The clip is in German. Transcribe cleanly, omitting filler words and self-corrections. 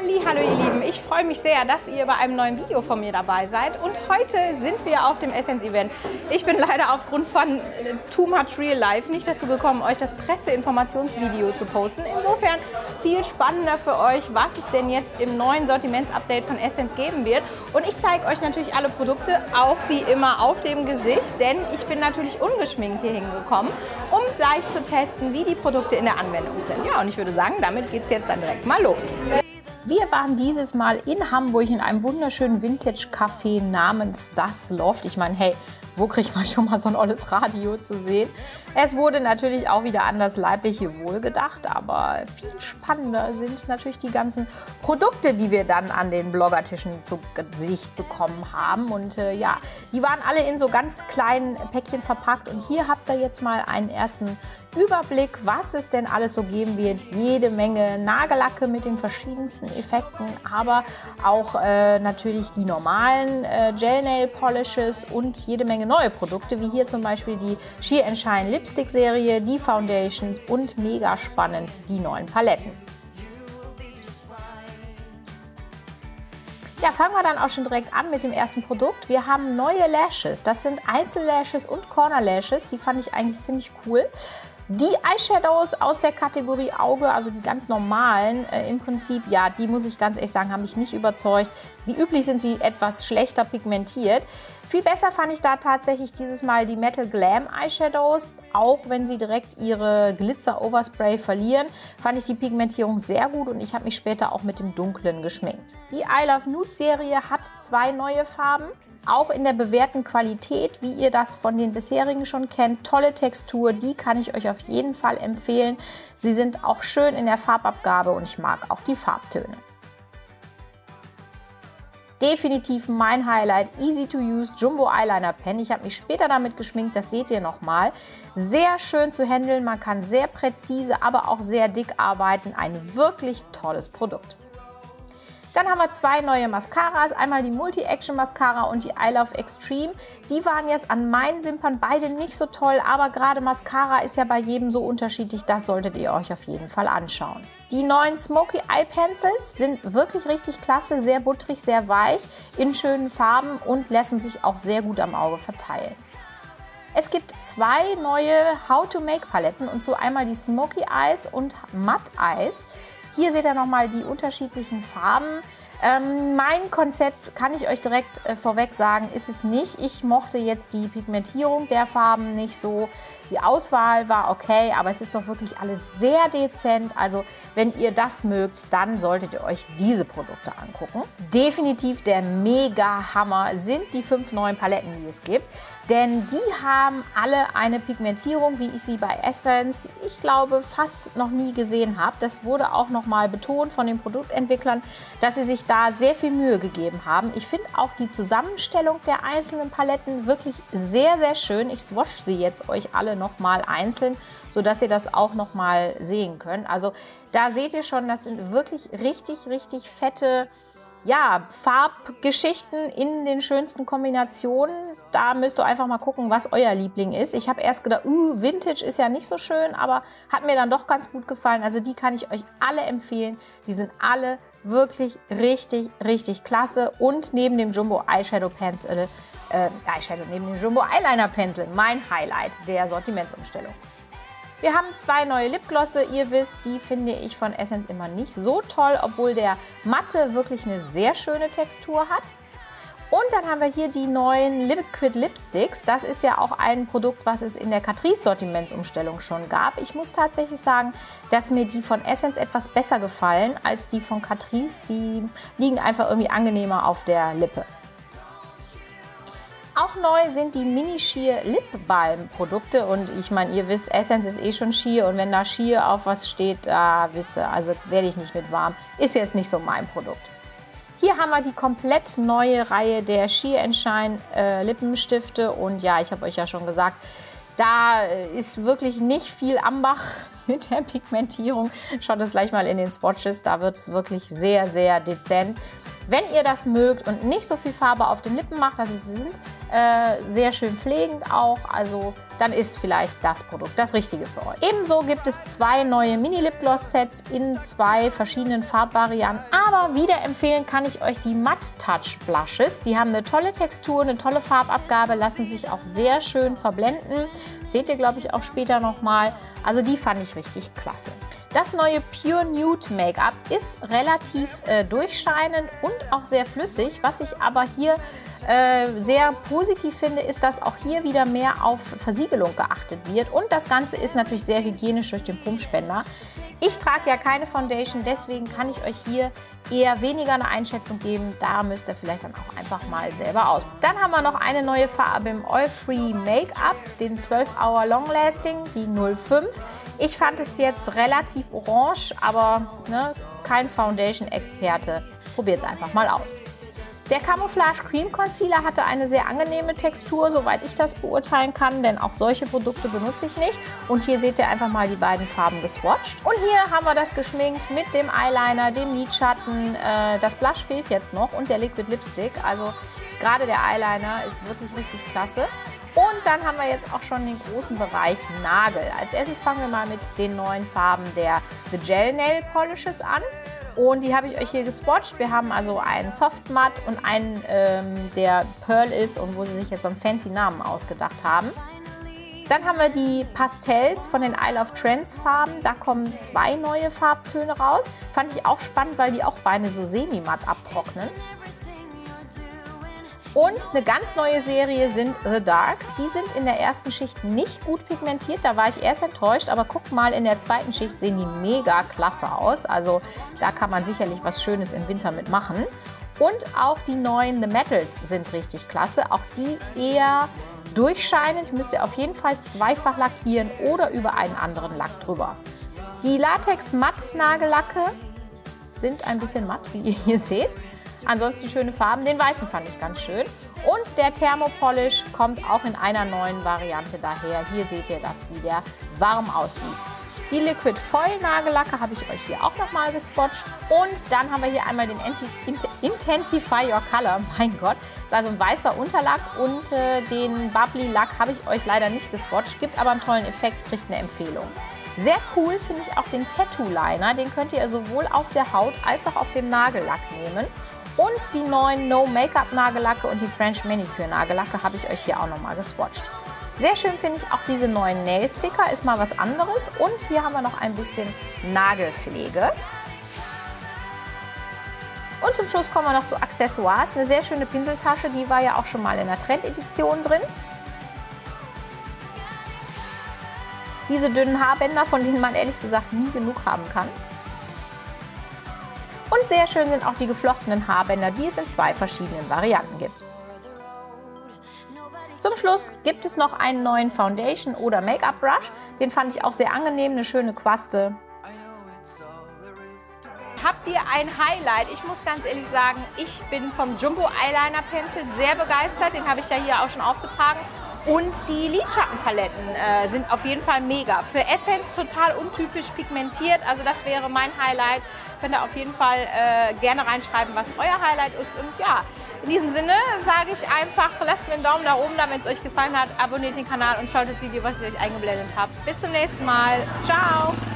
Hallo ihr Lieben, ich freue mich sehr, dass ihr bei einem neuen Video von mir dabei seid und heute sind wir auf dem Essence Event. Ich bin leider aufgrund von Too Much Real Life nicht dazu gekommen, euch das Presseinformationsvideo zu posten. Insofern viel spannender für euch, was es denn jetzt im neuen Sortiments-Update von Essence geben wird. Und ich zeige euch natürlich alle Produkte, auch wie immer auf dem Gesicht, denn ich bin natürlich ungeschminkt hier hingekommen, um gleich zu testen, wie die Produkte in der Anwendung sind. Ja, und ich würde sagen, damit geht es jetzt dann direkt mal los. Wir waren dieses Mal in Hamburg in einem wunderschönen Vintage-Café namens Das Loft. Ich meine, hey, wo kriegt man schon mal so ein olles Radio zu sehen? Es wurde natürlich auch wieder an das leibliche Wohl gedacht, aber viel spannender sind natürlich die ganzen Produkte, die wir dann an den Bloggertischen zu Gesicht bekommen haben. Und ja, die waren alle in so ganz kleinen Päckchen verpackt. Und hier habt ihr jetzt mal einen ersten Überblick, was es denn alles so geben wird. Jede Menge Nagellacke mit den verschiedensten Effekten, aber auch natürlich die normalen Gel Nail Polishes und jede Menge neue Produkte, wie hier zum Beispiel die Sheer & Shine Lipstick Serie, die Foundations und mega spannend die neuen Paletten. Ja, fangen wir dann auch schon direkt an mit dem ersten Produkt. Wir haben neue Lashes. Das sind Einzellashes und Corner Lashes. Die fand ich eigentlich ziemlich cool. Die Eyeshadows aus der Kategorie Auge, also die ganz normalen, im Prinzip, ja, die muss ich ganz ehrlich sagen, haben mich nicht überzeugt. Wie üblich sind sie etwas schlechter pigmentiert. Viel besser fand ich da tatsächlich dieses Mal die Metal Glam Eyeshadows. Auch wenn sie direkt ihre Glitzer Overspray verlieren, fand ich die Pigmentierung sehr gut und ich habe mich später auch mit dem Dunklen geschminkt. Die I Love Nude Serie hat zwei neue Farben. Auch in der bewährten Qualität, wie ihr das von den bisherigen schon kennt. Tolle Textur, die kann ich euch auf jeden Fall empfehlen. Sie sind auch schön in der Farbabgabe und ich mag auch die Farbtöne. Definitiv mein Highlight, Easy to Use Jumbo Eyeliner Pen. Ich habe mich später damit geschminkt, das seht ihr nochmal. Sehr schön zu handeln, man kann sehr präzise, aber auch sehr dick arbeiten. Ein wirklich tolles Produkt. Dann haben wir zwei neue Mascaras, einmal die Multi-Action Mascara und die I Love Extreme. Die waren jetzt an meinen Wimpern beide nicht so toll, aber gerade Mascara ist ja bei jedem so unterschiedlich, das solltet ihr euch auf jeden Fall anschauen. Die neuen Smoky Eye Pencils sind wirklich richtig klasse, sehr butterig, sehr weich, in schönen Farben und lassen sich auch sehr gut am Auge verteilen. Es gibt zwei neue How to Make Paletten und so einmal die Smoky Eyes und Matte Eyes. Hier seht ihr nochmal die unterschiedlichen Farben. Mein Konzept, kann ich euch direkt vorweg sagen, ist es nicht. Ich mochte jetzt die Pigmentierung der Farben nicht so. Die Auswahl war okay, aber es ist doch wirklich alles sehr dezent. Also wenn ihr das mögt, dann solltet ihr euch diese Produkte angucken. Definitiv der Mega-Hammer sind die 5 neuen Paletten, die es gibt. Denn die haben alle eine Pigmentierung, wie ich sie bei Essence, ich glaube, fast noch nie gesehen habe. Das wurde auch nochmal betont von den Produktentwicklern, dass sie sich da sehr viel Mühe gegeben haben. Ich finde auch die Zusammenstellung der einzelnen Paletten wirklich sehr, sehr schön. Ich swatche sie jetzt euch alle nochmal einzeln, sodass ihr das auch nochmal sehen könnt. Also da seht ihr schon, das sind wirklich richtig, richtig fette, ja, Farbgeschichten in den schönsten Kombinationen. Da müsst ihr einfach mal gucken, was euer Liebling ist. Ich habe erst gedacht, Vintage ist ja nicht so schön, aber hat mir dann doch ganz gut gefallen. Also die kann ich euch alle empfehlen. Die sind alle wirklich richtig, richtig klasse. Und neben dem Jumbo Eyeshadow Pencil, neben dem Jumbo Eyeliner Pencil, mein Highlight der Sortimentsumstellung. Wir haben zwei neue Lipglosse, ihr wisst, die finde ich von Essence immer nicht so toll, obwohl der matte wirklich eine sehr schöne Textur hat. Und dann haben wir hier die neuen Liquid Lipsticks. Das ist ja auch ein Produkt, was es in der Catrice Sortimentsumstellung schon gab. Ich muss tatsächlich sagen, dass mir die von Essence etwas besser gefallen als die von Catrice. Die liegen einfach irgendwie angenehmer auf der Lippe. Auch neu sind die Mini Sheer Lip Balm Produkte und ich meine, ihr wisst, Essence ist eh schon Sheer und wenn da Sheer auf was steht, wisst ihr, also werde ich nicht mit warm. Ist jetzt nicht so mein Produkt. Hier haben wir die komplett neue Reihe der Sheer & Shine Lippenstifte und ja, ich habe euch ja schon gesagt, da ist wirklich nicht viel Ambach mit der Pigmentierung. Schaut es gleich mal in den Swatches, da wird es wirklich sehr, sehr dezent. Wenn ihr das mögt und nicht so viel Farbe auf den Lippen macht, also sie sind sehr schön pflegend auch, also dann ist vielleicht das Produkt das Richtige für euch. Ebenso gibt es 2 neue Mini-Lipgloss-Sets in 2 verschiedenen Farbvarianten, aber wieder empfehlen kann ich euch die Matte Touch Blushes. Die haben eine tolle Textur, eine tolle Farbabgabe, lassen sich auch sehr schön verblenden. Seht ihr, glaube ich, auch später nochmal. Also die fand ich richtig klasse. Das neue Pure Nude Make-up ist relativ durchscheinend und auch sehr flüssig. Was ich aber hier sehr positiv finde, ist, dass auch hier wieder mehr auf Versiegelung geachtet wird. Und das Ganze ist natürlich sehr hygienisch durch den Pumpspender. Ich trage ja keine Foundation, deswegen kann ich euch hier eher weniger eine Einschätzung geben. Da müsst ihr vielleicht dann auch einfach mal selber aus. Dann haben wir noch eine neue Farbe im Oil Free Make-up, den 12 Hour Long Lasting, die 05. Ich fand es jetzt relativ orange, aber ne, kein Foundation-Experte. Probiert es einfach mal aus. Der Camouflage Cream Concealer hatte eine sehr angenehme Textur, soweit ich das beurteilen kann, denn auch solche Produkte benutze ich nicht. Und hier seht ihr einfach mal die beiden Farben geswatcht. Und hier haben wir das geschminkt mit dem Eyeliner, dem Lidschatten, das Blush fehlt jetzt noch und der Liquid Lipstick. Also gerade der Eyeliner ist wirklich richtig klasse. Und dann haben wir jetzt auch schon den großen Bereich Nagel. Als erstes fangen wir mal mit den neuen Farben der The Gel Nail Polishes an. Und die habe ich euch hier geswatcht. Wir haben also einen Soft Matte und einen, der Pearl ist und wo sie sich jetzt so einen fancy Namen ausgedacht haben. Dann haben wir die Pastels von den Isle of Trends Farben. Da kommen 2 neue Farbtöne raus. Fand ich auch spannend, weil die auch beide so semi-matt abtrocknen. Und eine ganz neue Serie sind The Darks. Die sind in der ersten Schicht nicht gut pigmentiert, da war ich erst enttäuscht, aber guckt mal, in der zweiten Schicht sehen die mega klasse aus. Also da kann man sicherlich was Schönes im Winter mitmachen. Und auch die neuen The Metals sind richtig klasse, auch die eher durchscheinend, müsst ihr auf jeden Fall zweifach lackieren oder über einen anderen Lack drüber. Die Latex Matt Nagellacke sind ein bisschen matt, wie ihr hier seht. Ansonsten schöne Farben. Den weißen fand ich ganz schön. Und der Thermopolish kommt auch in einer neuen Variante daher. Hier seht ihr das, wie der warm aussieht. Die Liquid Foil Nagellacke habe ich euch hier auch nochmal geswatcht. Und dann haben wir hier einmal den Intensify Your Color. Mein Gott, das ist also ein weißer Unterlack. Und den Bubbly Lack habe ich euch leider nicht geswatcht. Gibt aber einen tollen Effekt, kriegt eine Empfehlung. Sehr cool finde ich auch den Tattoo Liner. Den könnt ihr sowohl auf der Haut als auch auf dem Nagellack nehmen. Und die neuen No Make-up Nagellacke und die French Manicure Nagellacke habe ich euch hier auch nochmal geswatcht. Sehr schön finde ich auch diese neuen Nail Sticker, ist mal was anderes. Und hier haben wir noch ein bisschen Nagelpflege. Und zum Schluss kommen wir noch zu Accessoires. Eine sehr schöne Pinseltasche, die war ja auch schon mal in der Trend-Edition drin. Diese dünnen Haarbänder, von denen man ehrlich gesagt nie genug haben kann. Und sehr schön sind auch die geflochtenen Haarbänder, die es in 2 verschiedenen Varianten gibt. Zum Schluss gibt es noch einen neuen Foundation oder Make-up Brush. Den fand ich auch sehr angenehm, eine schöne Quaste. Habt ihr ein Highlight? Ich muss ganz ehrlich sagen, ich bin vom Jumbo Eyeliner Pencil sehr begeistert. Den habe ich ja hier auch schon aufgetragen. Und die Lidschattenpaletten sind auf jeden Fall mega. Für Essence total untypisch pigmentiert. Also das wäre mein Highlight. Könnt ihr auf jeden Fall gerne reinschreiben, was euer Highlight ist. Und ja, in diesem Sinne sage ich einfach, lasst mir einen Daumen nach oben da, wenn es euch gefallen hat. Abonniert den Kanal und schaut das Video, was ich euch eingeblendet habe. Bis zum nächsten Mal. Ciao!